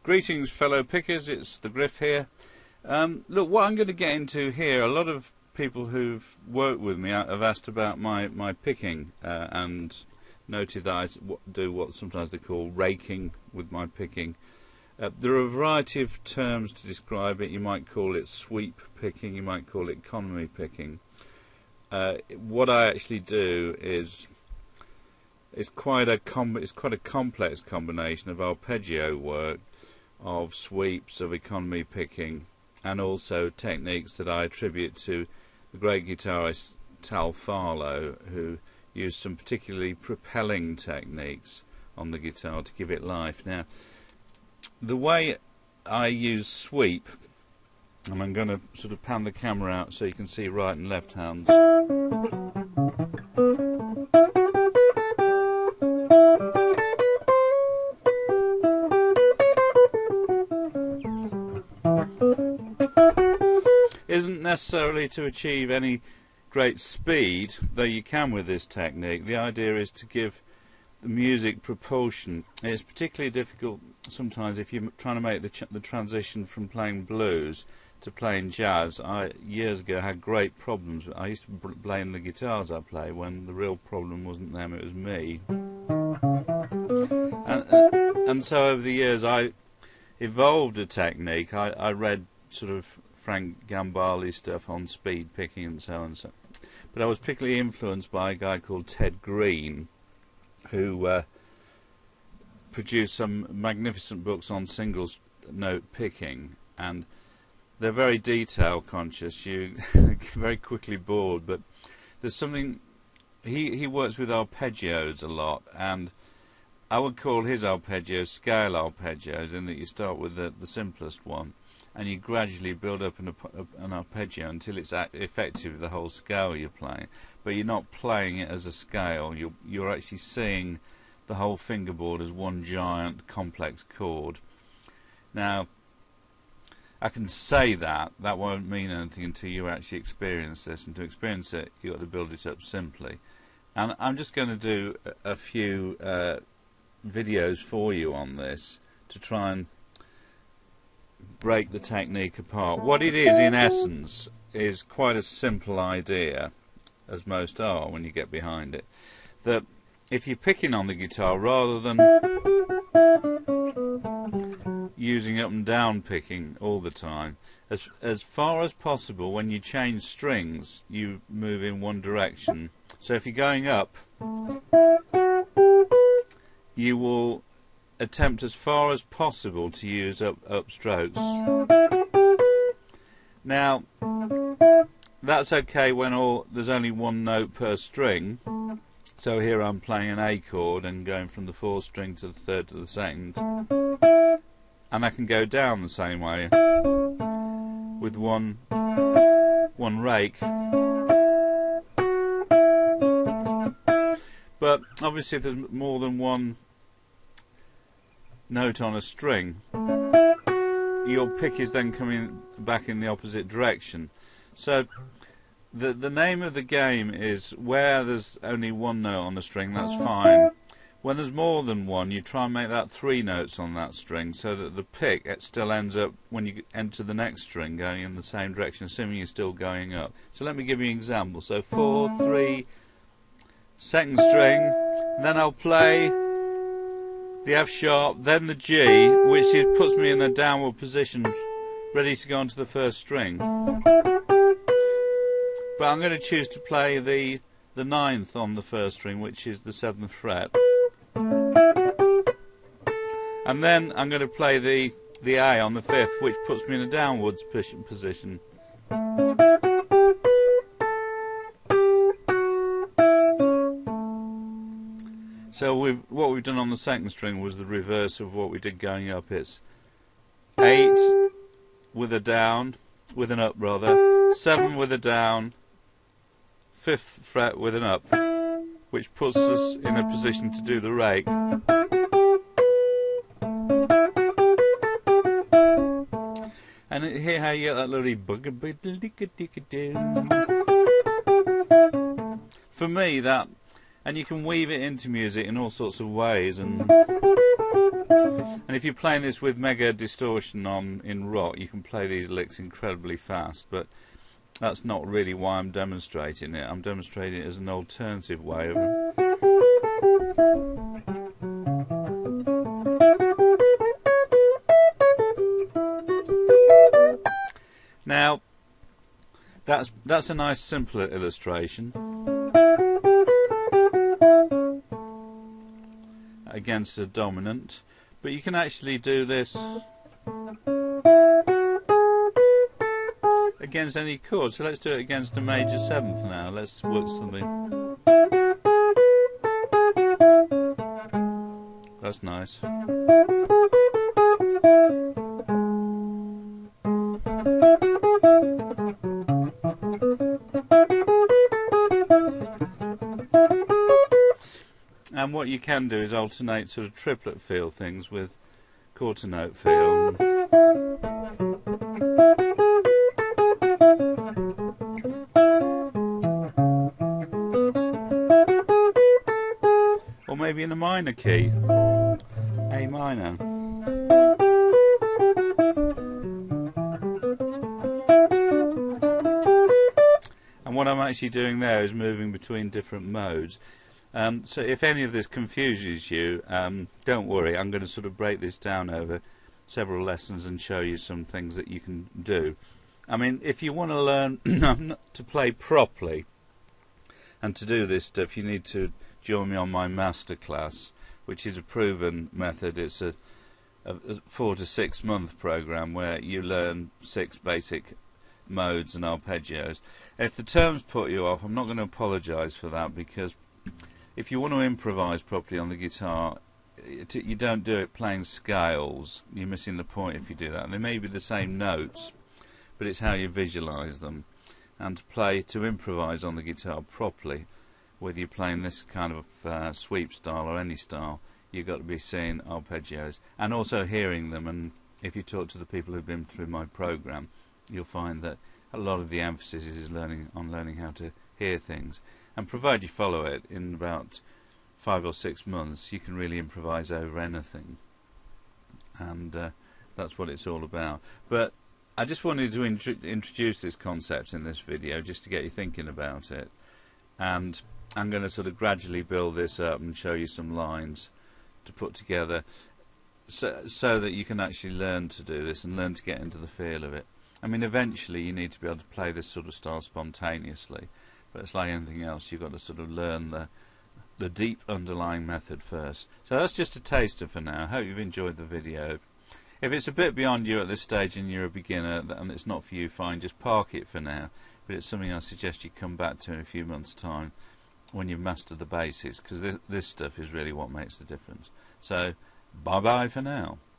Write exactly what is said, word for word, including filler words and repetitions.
Greetings fellow pickers, it's the Griff here. Um, look, what I'm going to get into here, a lot of people who've worked with me have asked about my, my picking uh, and noted that I do what sometimes they call raking with my picking. Uh, there are a variety of terms to describe it. You might call it sweep picking, you might call it economy picking. Uh, what I actually do is it's quite a com it's quite a complex combination of arpeggio work, of sweeps, of economy picking, and also techniques that I attribute to the great guitarist Tal Farlow, who used some particularly propelling techniques on the guitar to give it life. Now, the way I use sweep, and I'm going to sort of pan the camera out so you can see right and left hands. Isn't necessarily to achieve any great speed, though you can with this technique. The idea is to give the music propulsion. It's particularly difficult sometimes if you're trying to make the, ch the transition from playing blues to playing jazz. I years ago had great problems. I used to blame the guitars I play when the real problem wasn't them, it was me. And, uh, and so over the years I evolved a technique. I, I read sort of Frank Gambale stuff on speed picking and so on and so. But I was particularly influenced by a guy called Ted Greene, who uh, produced some magnificent books on single note picking, and they're very detail conscious. You get very quickly bored, but there's something. He he works with arpeggios a lot, and I would call his arpeggios scale arpeggios, in that you start with the, the simplest one, and you gradually build up an, an arpeggio until it's effectively the whole scale you're playing. But you're not playing it as a scale, you're, you're actually seeing the whole fingerboard as one giant complex chord. Now, I can say that, that won't mean anything until you actually experience this, and to experience it you've got to build it up simply. And I'm just going to do a, a few uh, videos for you on this to try and break the technique apart. What it is in essence is quite a simple idea, as most are when you get behind it, that if you're picking on the guitar rather than using up and down picking all the time, as, as far as possible when you change strings you move in one direction. So if you're going up, you will attempt as far as possible to use up, up strokes. Now, that's okay when all there's only one note per string. So here I'm playing an A chord and going from the fourth string to the third to the second. And I can go down the same way with one, one rake. But obviously if there's more than one note on a string, your pick is then coming back in the opposite direction. So the the name of the game is, where there's only one note on the string, that's fine. When there's more than one, you try and make that three notes on that string, so that the pick it still ends up, when you enter the next string, going in the same direction, assuming you're still going up. So let me give you an example. So four, three, second string, then I'll play the F sharp, then the G, which is, puts me in a downward position, ready to go onto the first string. But I'm going to choose to play the the ninth on the first string, which is the seventh fret, and then I'm going to play the the A on the fifth, which puts me in a downwards position. So we've, what we've done on the second string was the reverse of what we did going up. It's eight with a down, with an up rather, seven with a down, fifth fret with an up, which puts us in a position to do the rake. And hear how you get that little bugga. For me, that and you can weave it into music in all sorts of ways. And and if you're playing this with mega distortion on in rock, you can play these licks incredibly fast. But that's not really why I'm demonstrating it. I'm demonstrating it as an alternative way of. Now, that's that's a nice simpler illustration against a dominant, but you can actually do this against any chord. So let's do it against a major seventh now. Let's work something. That's nice. And what you can do is alternate sort of triplet feel things with quarter note feel. Or maybe in a minor key, A minor. And what I'm actually doing there is moving between different modes. Um, so if any of this confuses you, um, don't worry, I'm going to sort of break this down over several lessons and show you some things that you can do. I mean, if you want to learn to play properly and to do this stuff, you need to join me on my masterclass, which is a proven method. It's a, a, a four to six month program where you learn six basic modes and arpeggios. And if the terms put you off, I'm not going to apologise for that, because if you want to improvise properly on the guitar, it, you don't do it playing scales. You're missing the point if you do that. And they may be the same notes, but it's how you visualise them. And to play, to improvise on the guitar properly, whether you're playing this kind of uh, sweep style or any style, you've got to be seeing arpeggios and also hearing them. And if you talk to the people who've been through my program, you'll find that a lot of the emphasis is learning on learning how to hear things. And provided you follow it, in about five or six months, you can really improvise over anything. And uh, that's what it's all about. But I just wanted to int introduce this concept in this video, just to get you thinking about it. And I'm going to sort of gradually build this up and show you some lines to put together, so, so that you can actually learn to do this and learn to get into the feel of it. I mean, eventually you need to be able to play this sort of style spontaneously. But it's like anything else, you've got to sort of learn the the deep underlying method first. So that's just a taster for now. I hope you've enjoyed the video. If it's a bit beyond you at this stage and you're a beginner and it's not for you, fine, just park it for now. But it's something I suggest you come back to in a few months' time when you've mastered the basics, because this, this stuff is really what makes the difference. So, bye-bye for now.